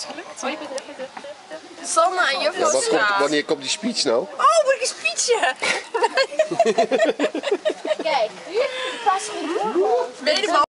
is gelukt. Sanne en juffrouw Wanneer komt die speech nou? Oh, moet ik een speechje? Kijk, nu pas ik